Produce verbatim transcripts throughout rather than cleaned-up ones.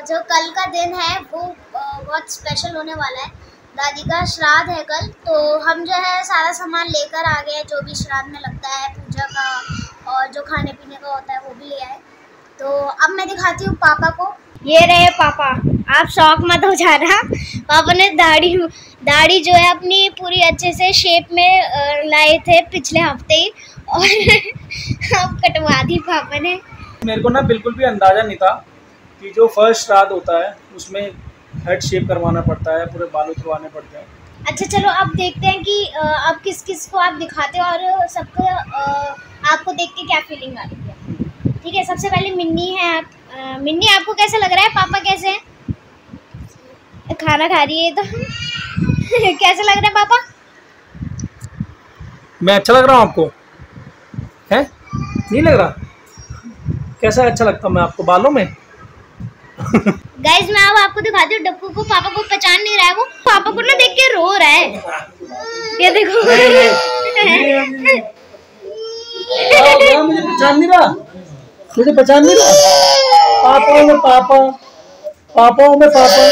जो कल का दिन है वो बहुत स्पेशल होने वाला है। दादी का श्राद्ध है कल, तो हम जो है सारा सामान लेकर आ गए, जो भी श्राद्ध में लगता है पूजा का और जो खाने पीने का होता है वो भी ले आए। तो अब मैं दिखाती हूँ पापा को। ये रहे पापा, आप शौक मत हो जाना। पापा ने दाढ़ी दाढ़ी जो है अपनी पूरी अच्छे से शेप में लाए थे पिछले हफ्ते ही, और अब कटवा दी पापा ने। मेरे को ना बिल्कुल भी अंदाज़ा नहीं था कि जो फर्स्ट श्राद्ध होता है उसमें हेड शेप करवाना पड़ता है, पूरे बाल उतरवाने पड़ते हैं। अच्छा चलो अब देखते हैं कि अब किस किस को आप दिखाते हो और सबको आपको देख के क्या फीलिंग आ रही है। ठीक है, सबसे पहले मिन्नी है। आप आ, मिन्नी, आपको कैसा लग रहा है? पापा कैसे हैं? खाना खा रही है तो कैसा लग रहा है पापा? मैं अच्छा लग रहा हूँ आपको? है नहीं लग रहा? कैसा अच्छा लगता मैं आपको बालों में? गाइस मैं अब आपको दिखाती हूँ डप्पू को। पापा को पहचान नहीं रहा है, वो पापा को ना देख के रो रहा है। ये देखो मुझे पहचान नहीं रहा, मुझे पहचान नहीं रहा। पापा में पापा, पापा में पापा।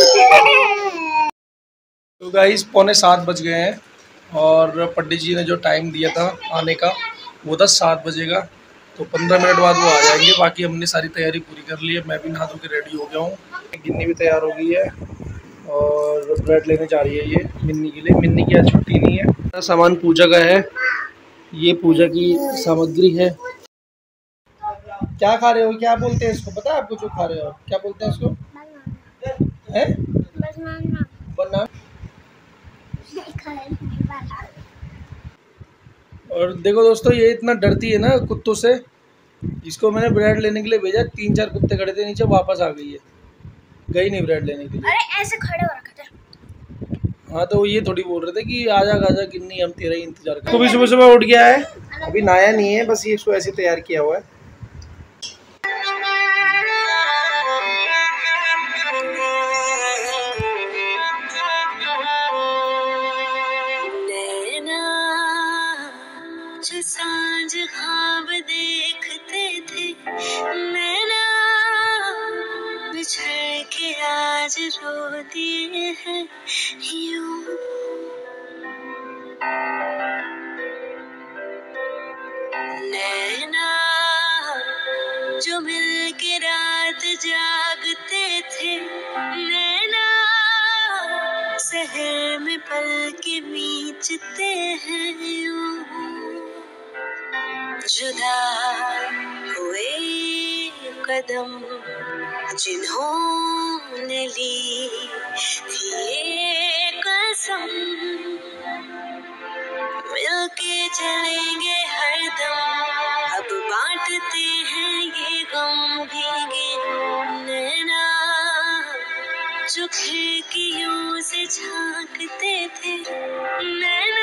तो गाइस पौने सात बज गए हैं और पंडित जी ने जो टाइम दिया था आने का वो था सात बजे का। तो पंद्रह मिनट बाद वो आ जाएंगे। बाकी हमने सारी तैयारी पूरी कर ली है। मैं भी नहा धो के रेडी हो गया हूँ। गिन्नी भी तैयार हो गई है और ब्रेड लेने जा रही है ये मिन्नी के लिए। मिन्नी की आज छुट्टी नहीं है। सामान पूजा का है, ये पूजा की सामग्री है। क्या खा रहे हो? क्या बोलते हैं इसको? पता है आपको जो खा रहे हो? क्या बोलते हैं इसको? है बनाना। और देखो दोस्तों, ये इतना डरती है ना कुत्तों से। इसको मैंने ब्रेड लेने के लिए भेजा, तीन चार कुत्ते खड़े थे नीचे, वापस आ गई है, गई नहीं ब्रेड लेने के लिए। अरे ऐसे खड़े हो रखा था। हाँ तो ये थोड़ी बोल रहे थे कि आजा आजा गिन्नी, हम तेरा ही इंतजार कर। सुबह सुबह सुबह उठ गया है, अभी नहाया नहीं है, बस ये इसको ऐसे तैयार किया हुआ है। जो सांझ ख्वाब देखते थे नैना, बिछड़ के आज रो दिए हैं यूं। नैना जो मिल के रात जागते थे नैना, शहर में पल के बीचते हैं यूं। जुदा हुए कदम जिन्होंने ली थी ये कसम, मिलके चलेंगे हरदम, अब बांटते हैं ये गम। भीगे नैना जो खिड़कियों से झांकते थे नैना,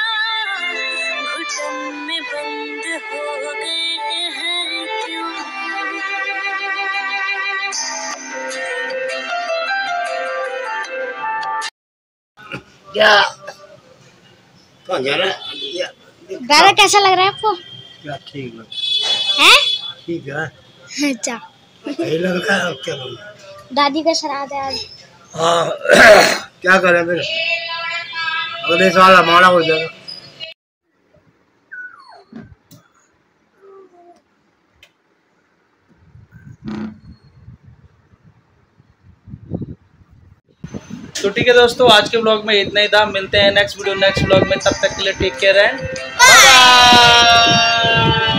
घुटन में बंद हो गए हैं क्यों? क्या कौन जा रहा है? गाना कैसा लग रहा है आपको? क्या ठीक है? ठीक है। अच्छा यही लग रहा है। क्या बोल? दादी का श्राद्ध है आज। हाँ क्या करें फिर, अगले साल हमारा हो जाएगा। तो ठीक है दोस्तों, आज के ब्लॉग में इतना ही था। मिलते हैं नेक्स्ट वीडियो नेक्स्ट ब्लॉग में, तब तक के लिए टेक केयर एंड बाय।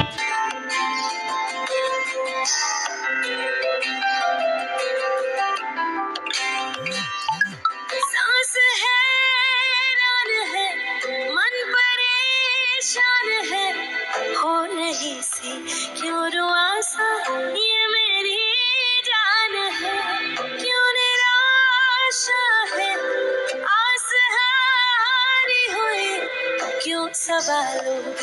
सांस हैरान है, मन परेशान है, हो रही सी क्यों रुआसा ये मेरी जान है, क्यों निराशा है, आस हारी हुई क्यों सवालों